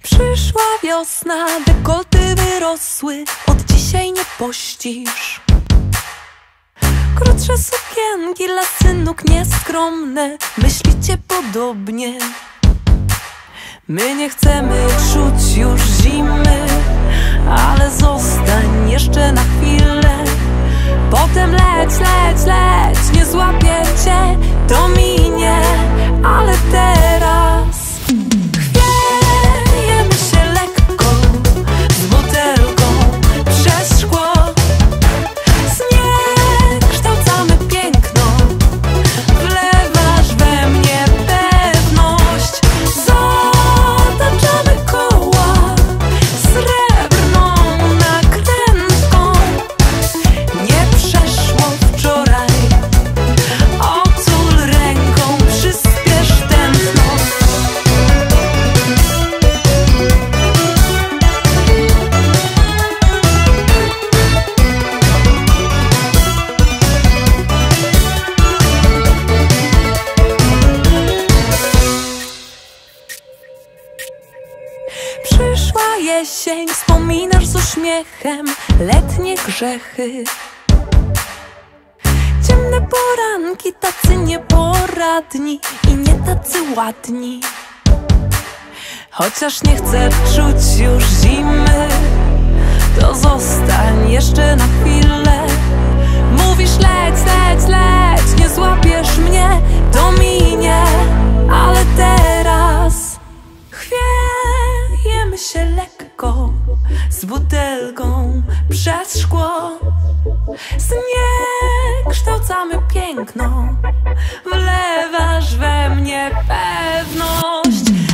Przyszła wiosna, dekolty wyrosły, od dzisiaj nie pościsz. Krótsze sukienki, lasy nóg nieskromne, myślicie podobnie. My nie chcemy czuć już zimy, ale zostań jeszcze na chwilę. Potem leć, leć, leć, nie złapię cię, to minie, ale teraz chwiejemy się lekko z butelką przez szkło. Zniekształcamy piękno, wlewasz we mnie pewność. Zataczamy koła srebrną nakrętką. Nie przeszło wczoraj, otul ręką, przyspiesz tętno. Przyszła jesień, wspominasz z uśmiechem letnie grzechy. Ciemne poranki, tacy nieporadni i nie tacy ładni. Chociaż nie chcę czuć już zimy, to zostań jeszcze na chwilę. Mówisz leć, leć, leć, nie złapiesz mnie, to minie, ale teraz chwiejemy się lekko z butelką przez szkło. Zniekształcamy piękno, wlewasz we mnie pewność.